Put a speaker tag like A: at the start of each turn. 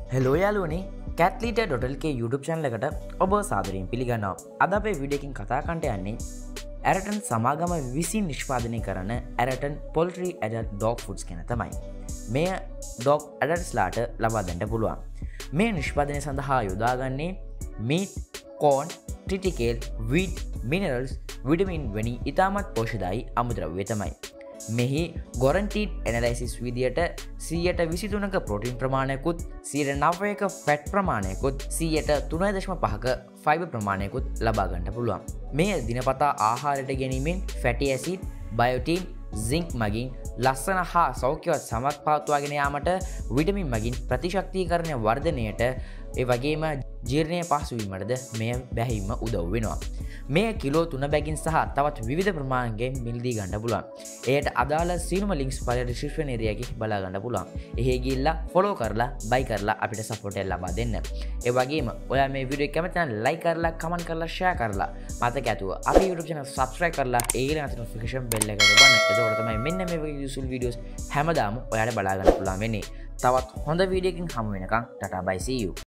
A: Hello යාලුවනේ කැත්ලීට.lk YouTube channel එකට ඔබ සාදරයෙන් පිළිගන්නවා. අද අපේ වීඩියෝ එකකින් කතා කරන්න යන්නේ ඇරටන් සමාගම විසින් නිෂ්පාදනය කරන ඇරටන් poultry adult dog foods ගැන තමයි. මෙය dog adults ලාට ලබා දෙන්න පුළුවන්. මේ නිෂ්පාදනය සඳහා යොදාගන්නේ meat, corn, triticale, wheat, minerals, vitamin වැනි ඉතාමත් පෝෂ්‍යදායී අමුද්‍රව්‍ය තමයි. මෙහි guaranteed analysis විදියට 123ක ප්‍රෝටීන් ප්‍රමාණයකුත් 109ක ෆැට් ප්‍රමාණයකුත් 3.5ක ෆයිබර් ප්‍රමාණයකුත් ලබා ගන්න පුළුවන්. මේ දිනපතා ආහාරයට ගැනීමෙන් ෆැටි ඇසිඩ්, බයෝටින්, සින්ක් මගින් ලස්සන හා සෞඛ්‍යවත් සමත් පවත්වාගෙන යාමට විටමින් මගින් ප්‍රතිශක්තිකරණය වර්ධනයට ඒ වගේම ජීර්ණය පහසු වීමටද මෙය බැහැීම උදව් වෙනවා. මේ කිලෝ 3 බැගින් සහ තවත් විවිධ ප්‍රමාණයකින් මිලදී ගන්න පුළුවන්. එයට අදාළ සියලුම ලින්ක්ස් පළල ඩිස්ක්‍රිප්ෂන් ඒරියා එකේ බලා ගන්න පුළුවන්. එහේ ගිහිල්ලා ෆලෝ කරලා බයි කරලා අපිට සපෝට් එක ලබා දෙන්න. ඒ වගේම ඔයා මේ වීඩියෝ එක කැමති නම් ලයික් කරලා කමෙන්ට් කරලා ෂෙයා කරලා මතක ඇතුව අපේ YouTube channel subscribe කරලා ඒ ඊළඟ notification bell එක දබන්න. එතකොට තමයි මෙන්න මේ වගේ useful videos හැමදාම ඔයාලට බලා ගන්න පුළුවන් වෙන්නේ. තවත් හොඳ වීඩියෝ එකකින් හමු වෙනකන් ටටා බයි see you.